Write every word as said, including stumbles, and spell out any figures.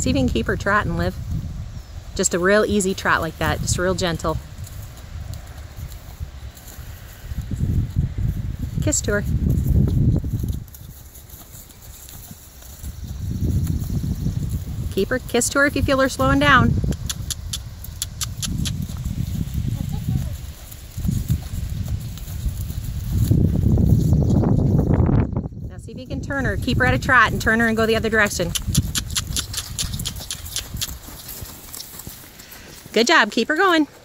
See if you can keep her trotting, Liv. Just a real easy trot like that, just real gentle. Kiss to her. Keep her, kiss to her if you feel her slowing down. Now see if you can turn her, keep her at a trot and turn her and go the other direction. Good job, keep her going.